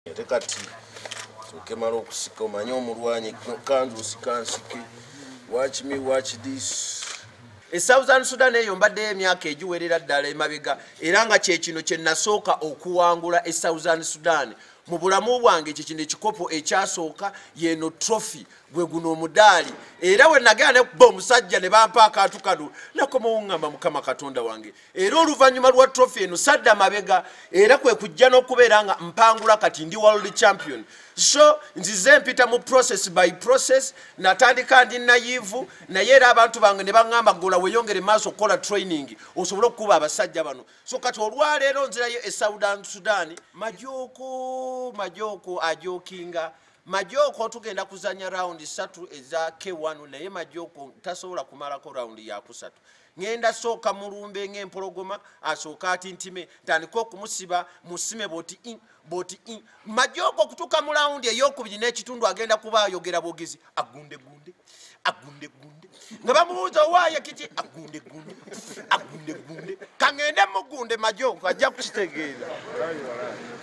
ate kati okemala okusika omanye omulwanyi kandu osikansike watch me watch this. South Sudan eyo mbadde emyaka egiwerera ddala emabega era nga kye kino kye nasooka okuwangula South Sudan mu bulamu bwange. Kye kino ekikopo ekyasooka yeno trophy gwe guno omudaali era we nagenda ne kuba omusajja ne bampa akantu kano nakoma oŋŋamba Mukama Katonda wange era oluvannyuma lwa trophy eno sadda mabega era kwe kujja n'okubeera nga mpangula kati ndi world champion. So nzize mpita mu process by process natandika ndi naive naye era abantu bange ne baŋŋamba gola weyongere maaso okukola training osobole okukuba abasajja bano. So kati olwaleero nzirayo South Sudan Majoko ajokinga Majoko tugenda kuzanya round 3 eza K1 naye Majoko tasobola kumalako round ya 3. Ngenda soka mulumbe ng'empologoma asooka ati ntime tandika okumusiba musime boti in Majoko kutuka mu round ey'okubiri n'ekitundu agenda kuba ayogera bogezi agunde nga bamubuuza waaye kiti agunde kangende mugunde Majoko ajja kukitegeeza.